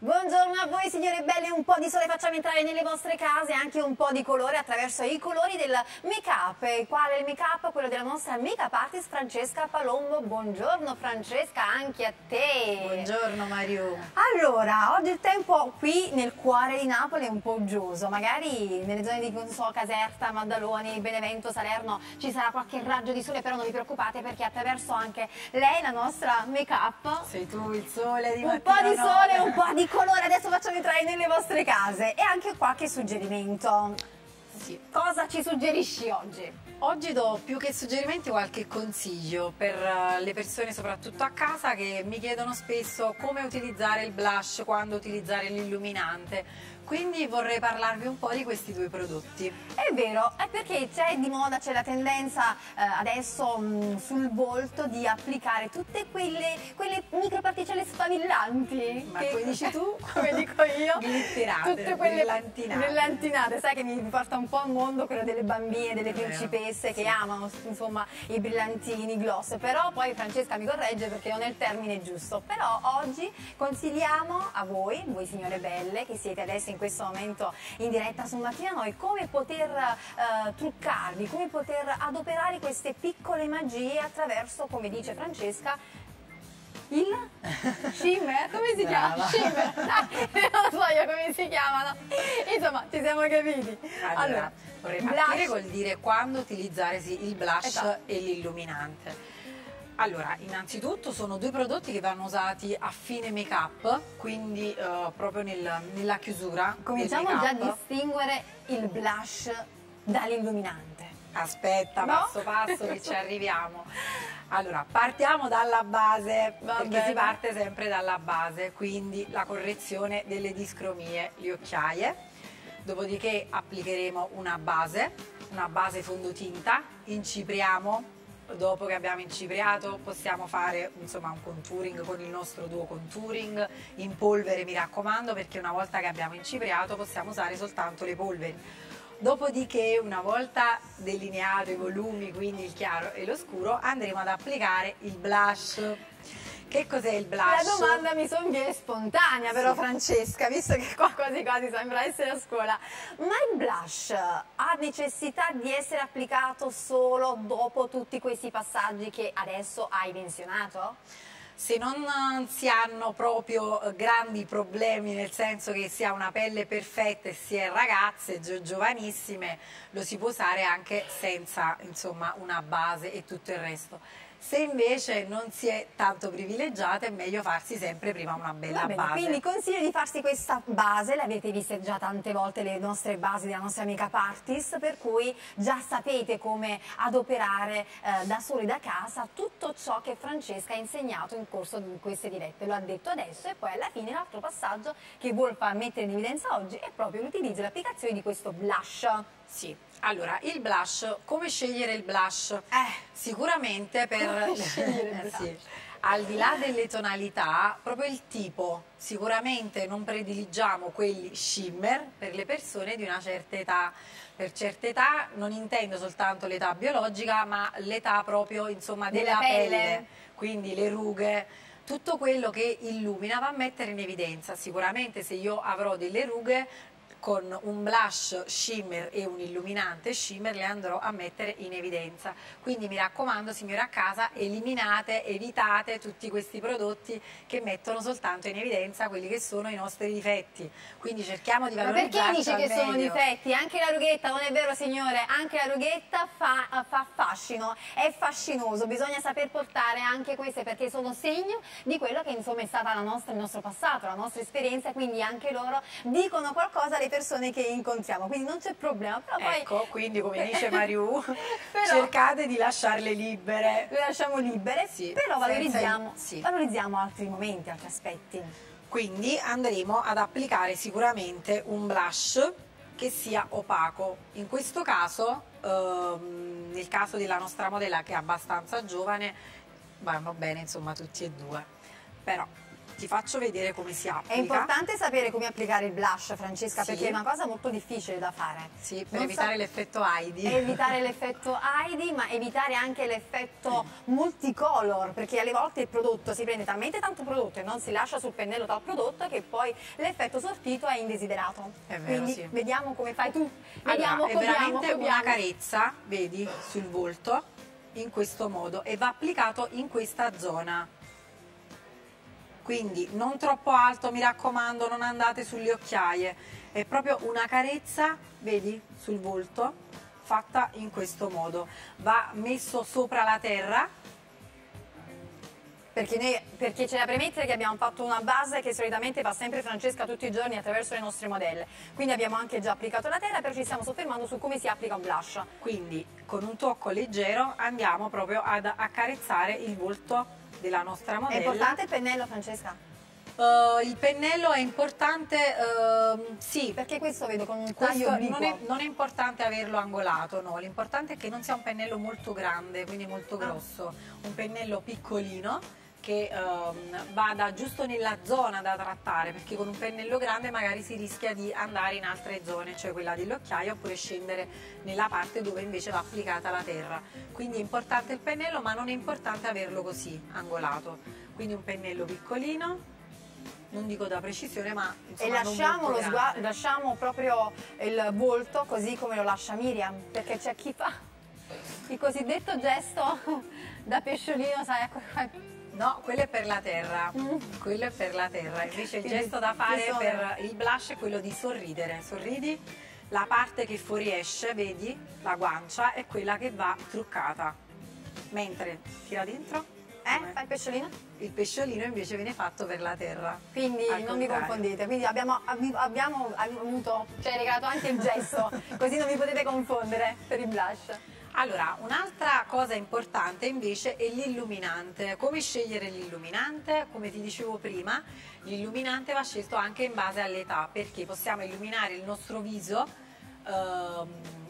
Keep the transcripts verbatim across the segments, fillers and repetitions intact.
Buongiorno a voi signore belle, un po' di sole facciamo entrare nelle vostre case, anche un po' di colore attraverso i colori del make up. Qual è il make up? Quello della nostra make up artist Francesca Palombo. Buongiorno Francesca, anche a te. Buongiorno Mario. Allora, oggi il tempo qui nel cuore di Napoli è un po' uggioso, magari nelle zone di non so, Caserta, Maddaloni, Benevento, Salerno ci sarà qualche raggio di sole, però non vi preoccupate perché attraverso anche lei, la nostra make up, sei tu il sole di un po' di sole, un po' di colore, adesso facciamo entrare nelle vostre case e anche qualche suggerimento. Sì. Cosa ci suggerisci oggi? Oggi do più che suggerimenti qualche consiglio per le persone soprattutto a casa che mi chiedono spesso come utilizzare il blush, quando utilizzare l'illuminante. Quindi vorrei parlarvi un po' di questi due prodotti. È vero, è perché c'è di moda, c'è la tendenza eh, adesso mh, sul volto di applicare tutte quelle, quelle microparticelle sfavillanti. Ma che, come dici tu? Come dico io? Glitterate, tutte quelle brillantinate. brillantinate. Sai che mi porta un po' al mondo quello delle bambine, delle principesse sì. che amano insomma i brillantini, i gloss. Però poi Francesca mi corregge perché non è il termine giusto. Però oggi consigliamo a voi, voi signore belle, che siete adesso in questo momento in diretta su Mattina Noi, come poter eh, truccarvi, come poter adoperare queste piccole magie attraverso, come dice Francesca, il shimmer, come si Brava. chiama? Shimmer, dai, non so io come si chiamano, insomma ci siamo capiti. Allora, Allora vorrei blush. partire col dire quando utilizzare sì, il blush Esatto. e l'illuminante. Allora, innanzitutto sono due prodotti che vanno usati a fine make up, quindi uh, proprio nel, nella chiusura. Cominciamo del già a make-up. distinguere il blush dall'illuminante. Aspetta, No? passo passo che ci arriviamo. Allora, partiamo dalla base, Va perché bene. si parte sempre dalla base, quindi la correzione delle discromie, le occhiaie. Dopodiché applicheremo una base, una base fondotinta, incipriamo. Dopo che abbiamo incipriato possiamo fare insomma un contouring con il nostro duo contouring in polvere, mi raccomando, perché una volta che abbiamo incipriato possiamo usare soltanto le polveri. Dopodiché, una volta delineato i volumi, quindi il chiaro e lo scuro, andremo ad applicare il blush. Che cos'è il blush? La domanda mi sovviene spontanea però Sì. Francesca, visto che qua quasi quasi sembra essere a scuola, ma il blush ha necessità di essere applicato solo dopo tutti questi passaggi che adesso hai menzionato? Se non si hanno proprio grandi problemi, nel senso che si ha una pelle perfetta e si è ragazze, gio giovanissime, lo si può usare anche senza insomma una base e tutto il resto. Se invece non si è tanto privilegiate è meglio farsi sempre prima una bella Va bene, base. quindi consiglio di farsi questa base, l'avete viste già tante volte le nostre basi della nostra make up artist, per cui già sapete come adoperare eh, da soli da casa tutto ciò che Francesca ha insegnato in corso di queste dirette, lo ha detto adesso e poi alla fine l'altro passaggio che vuol far mettere in evidenza oggi è proprio l'utilizzo e l'applicazione di questo blush. Sì, allora il blush, come scegliere il blush? Eh, Sicuramente per come scegliere il eh, blush? sì. Al di là delle tonalità, proprio il tipo, sicuramente non prediligiamo quelli shimmer per le persone di una certa età. Per certe età non intendo soltanto l'età biologica, ma l'età proprio insomma della, Della pelle. pelle, quindi le rughe. Tutto quello che illumina va a mettere in evidenza. Sicuramente se io avrò delle rughe, con un blush shimmer e un illuminante shimmer le andrò a mettere in evidenza. Quindi mi raccomando signore a casa, eliminate, evitate tutti questi prodotti che mettono soltanto in evidenza quelli che sono i nostri difetti. Quindi cerchiamo di ma valorizzarci perché dice al che sono meglio. difetti? Anche la rughetta, non è vero signore, anche la rughetta fa, fa fascino, è fascinoso, bisogna saper portare anche queste perché sono segno di quello che insomma è stata la nostra, il nostro passato, la nostra esperienza, quindi anche loro dicono qualcosa alle persone che incontriamo, quindi non c'è problema. Però poi, Ecco, quindi come dice Mariù, però- cercate di lasciarle libere. le lasciamo libere, Sì, però senza- valorizziamo, sì. valorizziamo altri momenti, altri aspetti. Quindi andremo ad applicare sicuramente un blush che sia opaco. In questo caso, ehm, nel caso della nostra modella che è abbastanza giovane, vanno bene insomma tutti e due. Però ti faccio vedere come si applica. È importante sapere come applicare il blush, Francesca, Sì. perché è una cosa molto difficile da fare. Sì, per Non evitare sa- l'effetto Heidi. Evitare l'effetto Heidi, ma evitare anche l'effetto multicolor, perché alle volte il prodotto si prende talmente tanto prodotto e non si lascia sul pennello tal prodotto che poi l'effetto sortito è indesiderato. È vero, Quindi sì. vediamo come fai tu. Allora, Vediamo, è copiamo, veramente copiamo. una carezza, vedi, sul volto, in questo modo, e va applicato in questa zona. Quindi non troppo alto, mi raccomando, non andate sulle occhiaie. È proprio una carezza, vedi, sul volto, fatta in questo modo. Va messo sopra la terra. Perché, noi, perché c'è da premettere che abbiamo fatto una base che solitamente fa sempre Francesca tutti i giorni attraverso le nostre modelle. Quindi abbiamo anche già applicato la terra, però ci stiamo soffermando su come si applica un blush. Quindi con un tocco leggero andiamo proprio ad accarezzare il volto della nostra È modella. importante il pennello, Francesca? Uh, il pennello è importante, uh, sì, Perché questo vedo con un questo taglio obliquo. non è, non è importante averlo angolato, no, l'importante è che non sia un pennello molto grande, quindi molto Ah. grosso, un pennello piccolino che um, vada giusto nella zona da trattare, perché con un pennello grande magari si rischia di andare in altre zone, cioè quella dell'occhiaio, oppure scendere nella parte dove invece va applicata la terra. Quindi è importante il pennello, ma non è importante averlo così angolato. Quindi un pennello piccolino, non dico da precisione, ma E insomma, non lasciamo, molto lo grande. sguardo, lasciamo proprio il volto così come lo lascia Miriam, perché c'è chi fa il cosiddetto gesto da pesciolino, sai, ecco. No, quello è per la terra, Mm. quello è per la terra, invece il Quindi, gesto da fare questo per il blush è quello di sorridere, sorridi, la parte che fuoriesce, vedi, la guancia, è quella che va truccata, mentre tira dentro, Eh, com'è? fai il pesciolino? Il pesciolino invece viene fatto per la terra. Quindi Al non vi contrario. confondete, quindi abbiamo, abbiamo avuto, cioè regalato anche il gesto, così non vi potete confondere per il blush. Allora, un'altra cosa importante invece è l'illuminante. Come scegliere l'illuminante? Come ti dicevo prima, l'illuminante va scelto anche in base all'età, perché possiamo illuminare il nostro viso ehm,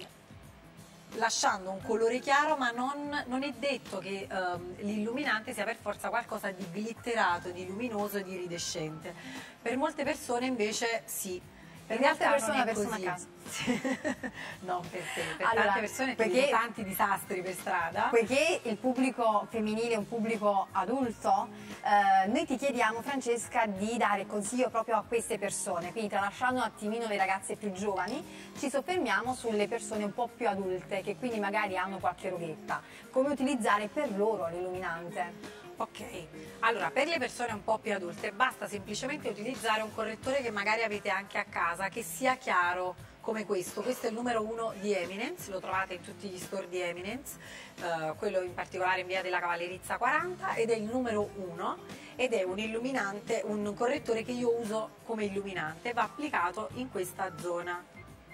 lasciando un colore chiaro, ma non, non è detto che ehm, l'illuminante sia per forza qualcosa di glitterato, di luminoso e di iridescente. Per molte persone invece sì. Per In molte realtà persone non è è persona così. a caso. Non per te, per Allora, tante persone che perché- vedo tanti disastri per strada. Poiché il pubblico femminile è un pubblico adulto, eh, noi ti chiediamo, Francesca, di dare consiglio proprio a queste persone, quindi tralasciando un attimino le ragazze più giovani, ci soffermiamo sulle persone un po' più adulte, che quindi magari hanno qualche rughetta. Come utilizzare per loro l'illuminante? Ok, allora per le persone un po' più adulte basta semplicemente utilizzare un correttore che magari avete anche a casa, che sia chiaro come questo. Questo è il numero uno di Eminence, lo trovate in tutti gli store di Eminence, eh, quello in particolare in via della Cavallerizza quaranta, ed è il numero uno ed è un illuminante, un correttore che io uso come illuminante, va applicato in questa zona.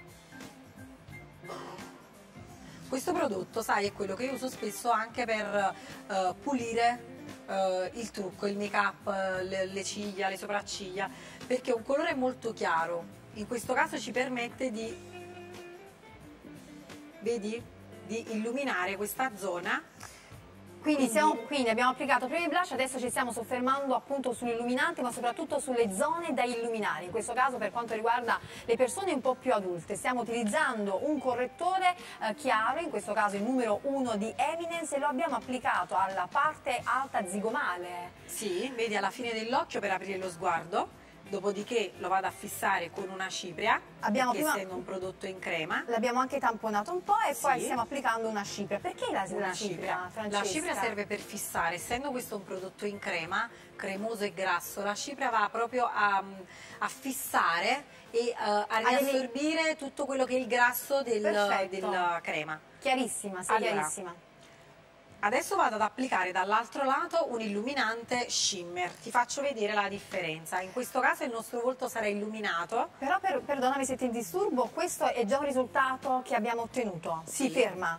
Questo prodotto, sai, è quello che io uso spesso anche per eh, pulire eh, il trucco, il make up, le, le ciglia, le sopracciglia, perché è un colore molto chiaro. In questo caso ci permette di, vedi, di illuminare questa zona. Quindi, Quindi- siamo- quindi abbiamo applicato prima il blush, adesso ci stiamo soffermando appunto sull'illuminante, ma soprattutto sulle zone da illuminare. In questo caso, per quanto riguarda le persone un po' più adulte, stiamo utilizzando un correttore eh, chiaro, in questo caso il numero uno di Eminence, e lo abbiamo applicato alla parte alta zigomale. Sì, vedi, alla fine dell'occhio per aprire lo sguardo, dopodiché lo vado a fissare con una cipria, Abbiamo perché prima- essendo un prodotto in crema. L'abbiamo anche tamponato un po' e poi Sì. stiamo applicando una cipria. Perché la, Una la cipria, Francesca? La cipria serve per fissare, essendo questo un prodotto in crema, cremoso e grasso, la cipria va proprio a, a fissare e uh, a delle- riassorbire tutto quello che è il grasso del, Perfetto. della crema. Chiarissima, sei Allora, chiarissima. Adesso vado ad applicare dall'altro lato un illuminante shimmer, ti faccio vedere la differenza. In questo caso il nostro volto sarà illuminato. Però per, perdonami se ti disturbo, questo è già un risultato che abbiamo ottenuto. Si Sì. ferma.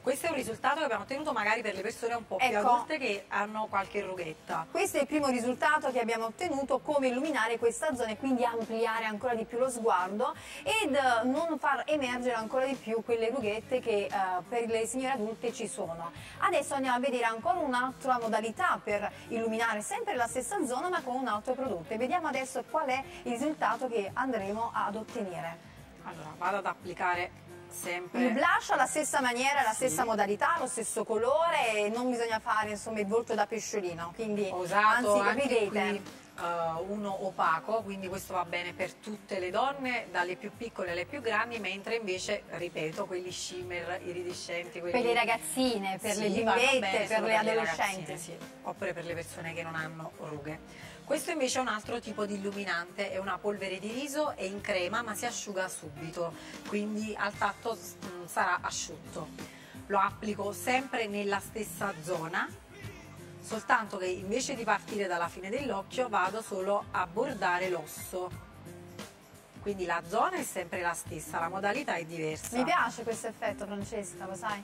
Questo è un risultato che abbiamo ottenuto magari per le persone un po' più Ecco. adulte che hanno qualche rughetta. Questo è il primo risultato che abbiamo ottenuto, come illuminare questa zona e quindi ampliare ancora di più lo sguardo ed eh, non far emergere ancora di più quelle rughette che eh, per le signore adulte ci sono. Adesso andiamo a vedere ancora un'altra modalità per illuminare sempre la stessa zona ma con un altro prodotto e vediamo adesso qual è il risultato che andremo ad ottenere. Allora, vado ad applicare sempre Il blush alla stessa maniera, alla Sì. stessa modalità, lo stesso colore e non bisogna fare insomma il volto da pesciolino, quindi Ho usato anzi anche ridete. qui uh, uno opaco, quindi questo va bene per tutte le donne, dalle più piccole alle più grandi, mentre invece, ripeto, quelli shimmer iridescenti, quelli... Per le ragazzine, per Sì, le vanno bimbette, bene per solo le adolescenti. ragazzine, sì, oppure per le persone che non hanno rughe. Questo invece è un altro tipo di illuminante, è una polvere di riso, è in crema ma si asciuga subito, quindi al tatto mh, sarà asciutto. Lo applico sempre nella stessa zona, soltanto che invece di partire dalla fine dell'occhio vado solo a bordare l'osso. Quindi la zona è sempre la stessa, la modalità è diversa. Mi piace questo effetto, Francesca, lo sai?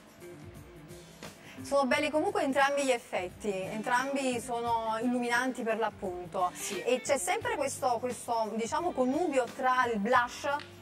Sono belli comunque entrambi gli effetti, entrambi sono illuminanti per l'appunto. Sì. E c'è sempre questo, questo diciamo connubio tra il blush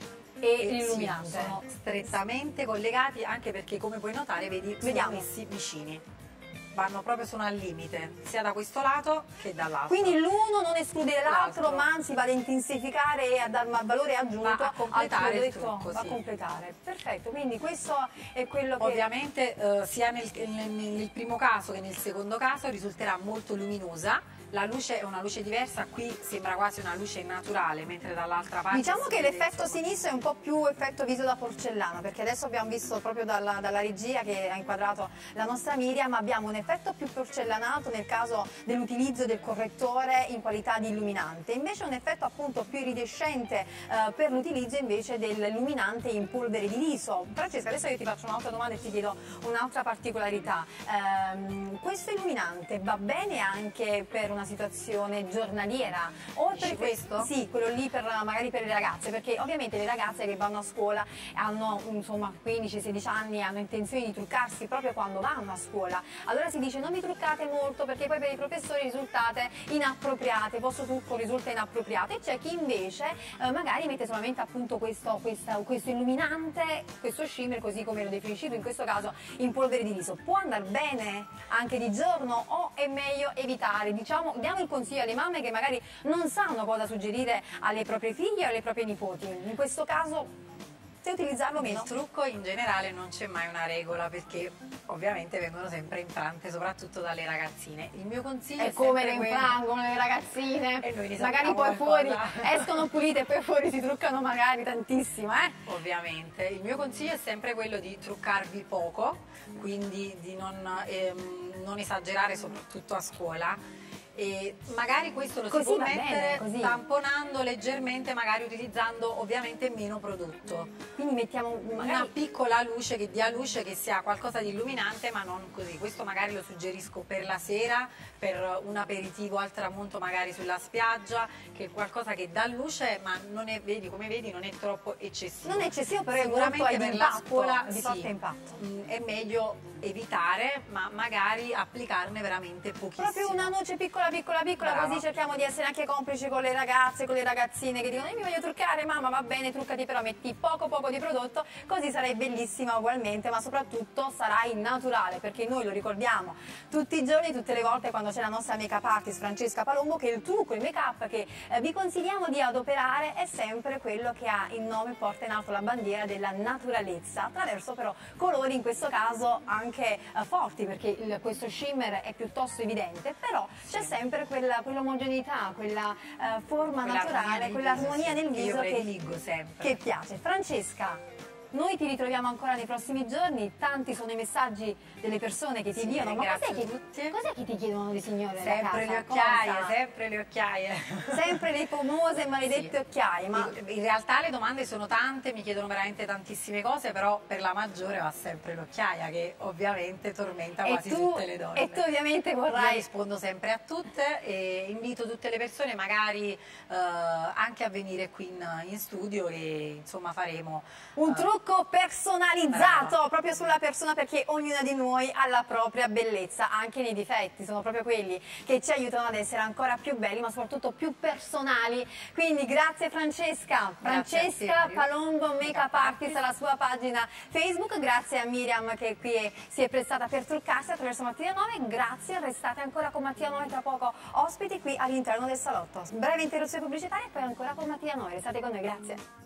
e Eh, l'illuminante. sì, sono strettamente collegati anche perché come puoi notare vedi Vediamo. sono messi vicini, vanno proprio sono al limite sia da questo lato che dall'altro. Quindi l'uno non esclude l'altro, L'altro. ma anzi va ad intensificare e a dar ma- valore aggiunto Va a completare al il prodotto, trucco, va a sì. completare. Perfetto, quindi questo è quello che... Ovviamente eh, sia nel, nel- nel primo caso che nel secondo caso risulterà molto luminosa. La luce è una luce diversa, qui sembra quasi una luce naturale, mentre dall'altra parte... Diciamo si che vede, l'effetto insomma, sinistro è un po' più effetto viso da porcellana, perché adesso abbiamo visto proprio dalla, dalla regia che ha inquadrato la nostra Miriam, abbiamo un effetto più porcellanato nel caso dell'utilizzo del correttore in qualità di illuminante, invece un effetto appunto più iridescente eh, per l'utilizzo invece dell'illuminante in polvere di riso. Francesca, adesso io ti faccio un'altra domanda e ti chiedo un'altra particolarità. Ehm, questo illuminante va bene anche per una situazione giornaliera? O Dici per questo? Sì, quello lì per, magari per le ragazze, perché ovviamente le ragazze che vanno a scuola hanno insomma quindici sedici anni, hanno intenzione di truccarsi proprio quando vanno a scuola. Allora si dice non vi truccate molto perché poi per i professori risultate inappropriate, il vostro trucco risulta inappropriato e c'è chi invece eh, magari mette solamente appunto questo, questa, questo illuminante, questo shimmer così come lo definisci tu in questo caso in polvere di riso. Può andare bene anche di giorno o è meglio evitare? Diciamo, diamo il consiglio alle mamme che magari non sanno cosa suggerire alle proprie figlie o alle proprie nipoti. In questo caso, se utilizzarlo o Nel meno. trucco in generale non c'è mai una regola perché ovviamente vengono sempre infrante soprattutto dalle ragazzine. Il mio consiglio è, È come sempre le quello- infrangono le ragazzine, E noi ne magari sappiamo poi fuori qualcosa. escono pulite e poi fuori si truccano magari tantissimo, eh? Ovviamente, il mio consiglio è sempre quello di truccarvi poco, quindi di non, ehm, non esagerare soprattutto a scuola. E magari questo lo Così si può va bene, mettere così. tamponando leggermente, magari utilizzando ovviamente meno prodotto. Quindi mettiamo Una magari piccola luce che dia luce, che sia qualcosa di illuminante, ma non così. Questo magari lo suggerisco per la sera, per un aperitivo al tramonto magari sulla spiaggia, che è qualcosa che dà luce, ma non è, vedi, come vedi, non è troppo eccessivo. non è eccessivo, però è Sicuramente molto per di la impatto, scuola di sì, forte impatto. mm, è meglio evitare, ma magari applicarne veramente pochissimo. Proprio una luce piccola, piccola, piccola, Brava. così cerchiamo di essere anche complici con le ragazze, con le ragazzine che dicono io mi voglio truccare, mamma va bene, truccati però metti poco poco di prodotto, così sarai bellissima ugualmente, ma soprattutto sarai naturale, perché noi lo ricordiamo tutti i giorni, tutte le volte quando c'è la nostra make-up artist Francesca Palombo, che il trucco, il make-up che eh, vi consigliamo di adoperare è sempre quello che ha il nome, porta in alto la bandiera della naturalezza, attraverso però colori in questo caso anche eh, forti, perché il- questo shimmer è piuttosto evidente, però c'è Sì. sempre quella, quell'omogeneità, quella eh, forma Quell'armonia naturale, nel quell'armonia viso, sì, nel che io viso che, prediligo sempre. che piace. Francesca, noi ti ritroviamo ancora nei prossimi giorni, tanti sono i messaggi delle persone che ti Sì, dicono, ma ringrazio cos'è che, tutti. cos'è che ti chiedono di signore da Sempre casa? le occhiaie, Cosa? sempre le occhiaie. Sempre le famose e maledette Sì. occhiaie, ma In in realtà le domande sono tante, mi chiedono veramente tantissime cose, però per la maggiore va sempre l'occhiaia, che ovviamente tormenta e quasi tu, tutte le donne. e tu ovviamente Io vorrai rispondo sempre a tutte e invito tutte le persone magari eh, anche a venire qui in, in studio e insomma faremo un eh, trucco trucco personalizzato Brava. proprio sulla persona, perché ognuna di noi ha la propria bellezza, anche nei difetti, sono proprio quelli che ci aiutano ad essere ancora più belli, ma soprattutto più personali. Quindi grazie Francesca, Grazie Francesca a te. Palombo Makeup Makeup Artist, alla sua pagina Facebook, grazie a Miriam che qui è- si è prestata per truccarsi attraverso Mattina nove, grazie, restate ancora con Mattina nove, tra poco ospiti qui all'interno del salotto. Breve interruzione pubblicitaria e poi ancora con Mattina nove, restate con noi, grazie.